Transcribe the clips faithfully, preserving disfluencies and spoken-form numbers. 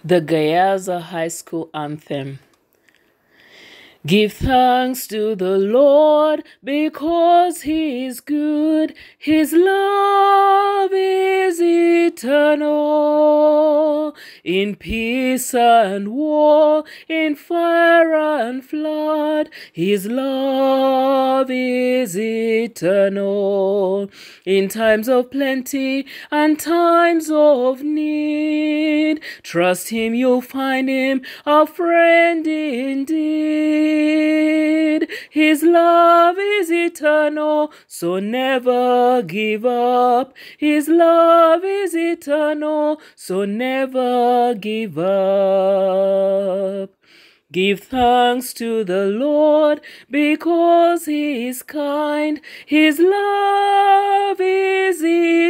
The Gayaza High School Anthem. Give thanks to the Lord because He is good. His love is eternal. In peace and war, in fire and flood, His love is eternal. In times of plenty and times of need, trust Him, you'll find Him, a friend indeed. His love is eternal, so never give up. His love is eternal, so never give up. Give thanks to the Lord because He is kind. His love is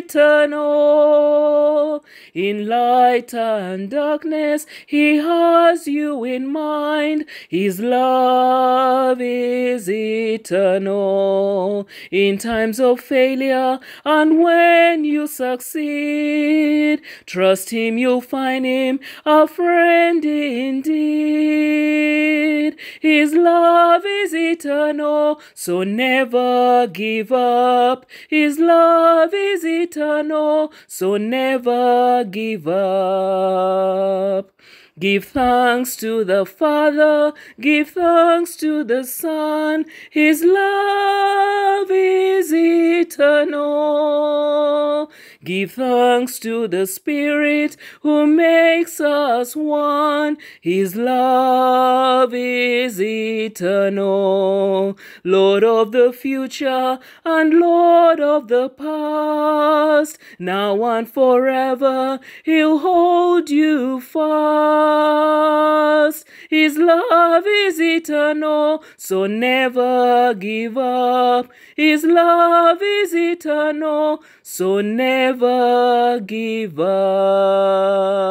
eternal. In light and darkness, He has you in mind. His love is eternal. In times of failure and when you succeed, trust Him, you'll find Him, a friend indeed. His love is eternal, so never give up. His love is eternal, so never give up. Give thanks to the Father, give thanks to the Son. His love is eternal. Give thanks to the Spirit who makes us one. His love is eternal. Lord of the future and Lord of the past, now and forever He'll hold you fast. His love is eternal, so never give up. His love is eternal, so never give up.